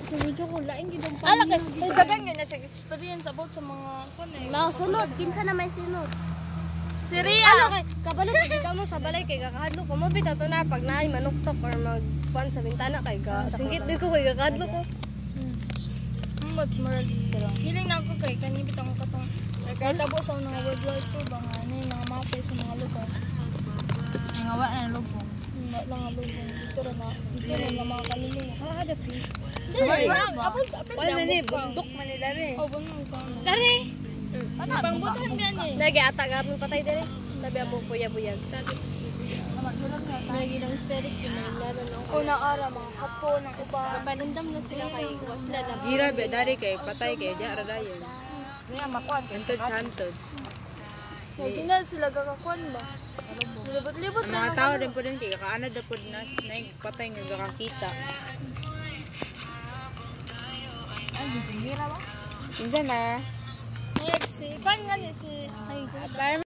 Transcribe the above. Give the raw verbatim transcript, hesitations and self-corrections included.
Medyo ko laing gid ang Ala kay may dagan nga na siya experience about sa mga kun eh. Nasunod, kinsa na may sinod. Si Ria. Ano kay kabalot di ka mo sa balay kay kakahadlo ko mo bitaw to na pag naay manuktok or magkuan sa bintana kay ka singgit din ko kay kakahadlo ko. Mot murag feeling na ako kay kani bitang katong katabo sa mga World War Two ba nga ano yung mga matay sa mga lugar. Nga wa na lubong. Wala lang nga lubong dito ra na dito na lang mga kaluluwa. Ha ada pi. Dili na apil apil. Wala ni bundok man nila rin. Oh bunong sa ano. Dari. Pang butan biyan eh. Nagi ata gapon patay dire. Tabi mo kuya-buyag. Lagi lang steady kinailan lang. Una ara mga hapon ang uba. Panandam na sila kay wasla na. Gira be dari kay patay kay di ara dayon. Nga makuat kay Antod santod. Hindi na sila gagakuan ba? Libot-libot Ang mga tao din po din kay kakaanad na po na naing patay nga gakakita. Ay, gira ba? Insa na. Next si kan nga ni si Para